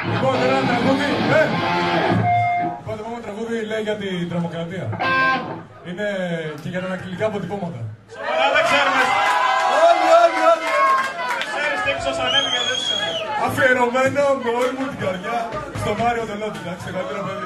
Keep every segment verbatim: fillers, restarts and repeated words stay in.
Λοιπόν, ένα τραγούδι, ε! Λοιπόν, το επόμενο τραγούδι λέει για την τρομοκρατία. Είναι και για τα ανακλητικά αποτυπώματα. Σοβαρά δεν ξέρουμε. Όχι, όχι, όχι. Δεν ξέρεις τι ύψος ανέβη και δεν ξέρεις. Αφιερωμένο με όλη μου την καρδιά στο Μάριο Τελώτη, εντάξει, καλύτερο παιδί.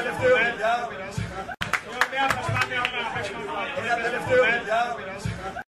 Μια τελευταία